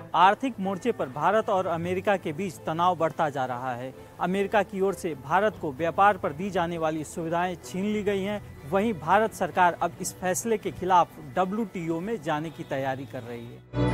आर्थिक मोर्चे पर भारत और अमेरिका के बीच तनाव बढ़ता जा रहा है। अमेरिका की ओर से भारत को व्यापार पर दी जाने वाली सुविधाएं छीन ली गई हैं। वहीं भारत सरकार अब इस फैसले के खिलाफ WTO में जाने की तैयारी कर रही है।